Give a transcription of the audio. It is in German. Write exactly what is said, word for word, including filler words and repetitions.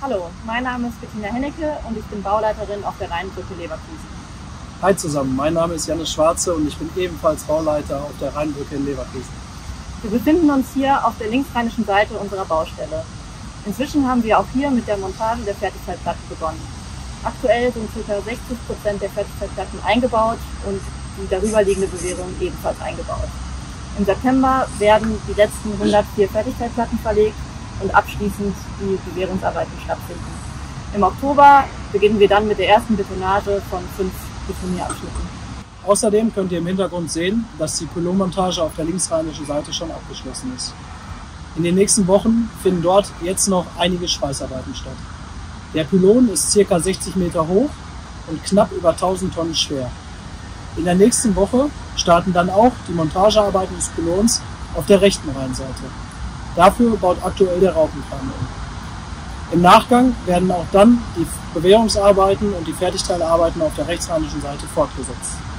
Hallo, mein Name ist Bettina Hennecke und ich bin Bauleiterin auf der Rheinbrücke Leverkusen. Hi zusammen, mein Name ist Jannis Schwarze und ich bin ebenfalls Bauleiter auf der Rheinbrücke in Leverkusen. Wir befinden uns hier auf der linksrheinischen Seite unserer Baustelle. Inzwischen haben wir auch hier mit der Montage der Fertigteilplatten begonnen. Aktuell sind ca. sechzig Prozent der Fertigteilplatten eingebaut und die darüberliegende Bewehrung ebenfalls eingebaut. Im September werden die letzten hundertvier Fertigteilplatten verlegt und abschließend die Bewehrungsarbeiten stattfinden. Im Oktober beginnen wir dann mit der ersten Betonage von fünf Betonierabschnitten. Außerdem könnt ihr im Hintergrund sehen, dass die Pylonmontage auf der linksrheinischen Seite schon abgeschlossen ist. In den nächsten Wochen finden dort jetzt noch einige Schweißarbeiten statt. Der Pylon ist ca. sechzig Meter hoch und knapp über tausend Tonnen schwer. In der nächsten Woche starten dann auch die Montagearbeiten des Pylons auf der rechten Rheinseite. Dafür baut aktuell der Raupenkran um. Im Nachgang werden auch dann die Bewehrungsarbeiten und die Fertigteilarbeiten auf der rechtsrheinischen Seite fortgesetzt.